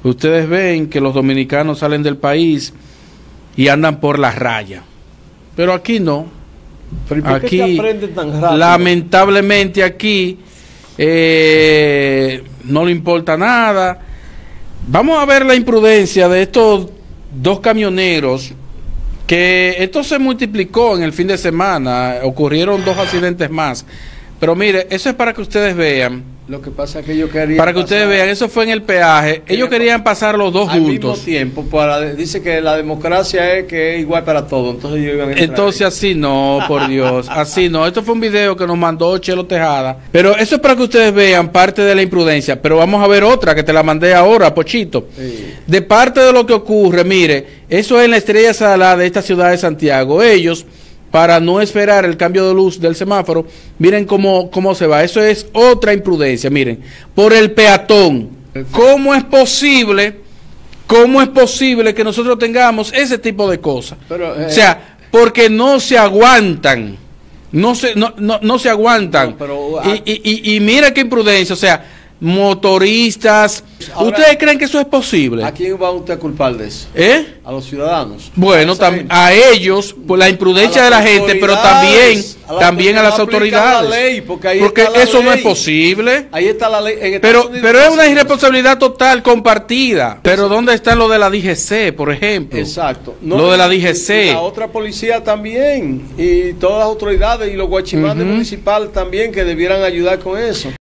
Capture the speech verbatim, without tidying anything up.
ustedes ven que los dominicanos salen del país y andan por la raya. Pero aquí no. ¿Pero por qué aquí, te aprenden tan rápido? Lamentablemente aquí eh, no le importa nada. Vamos a ver la imprudencia de estos dos camioneros, que esto se multiplicó en el fin de semana, ocurrieron dos accidentes más. Pero mire, eso es para que ustedes vean. Lo que pasa es que ellos querían Para que ustedes pasar, vean, eso fue en el peaje. Ellos querían pasar los dos al juntos. mismo tiempo. Para, dice que la democracia es que es igual para todos. Entonces ellos iban a entrar Entonces ahí. así no, por Dios, así no. Esto fue un video que nos mandó Chelo Tejada. Pero eso es para que ustedes vean parte de la imprudencia. Pero vamos a ver otra que te la mandé ahora, Pochito. Sí. De parte de lo que ocurre, mire, eso es en la Estrella Salada de esta ciudad de Santiago. Ellos, para no esperar el cambio de luz del semáforo, miren cómo, cómo se va. Eso es otra imprudencia, miren. Por el peatón. ¿Cómo es posible, cómo es posible que nosotros tengamos ese tipo de cosas? Pero, eh, o sea, porque no se aguantan. No se, no, no, no se aguantan. No, pero, y, y, y, y mira qué imprudencia, o sea, motoristas. Ahora, ¿ustedes creen que eso es posible? ¿A quién va usted a culpar de eso? ¿Eh? A los ciudadanos. Bueno, tam, a ellos, por la imprudencia de la gente, pero también a, la, también a las autoridades. La ley, porque ahí porque está la eso ley. no es posible. Ahí está la ley. En pero Unidos, pero es una irresponsabilidad total compartida. Pero ¿dónde está lo de la D G C, por ejemplo? Exacto. No, lo de la y, D G C. Y la otra policía también. Y todas las autoridades y los guachimanes uh-huh. municipales también que debieran ayudar con eso.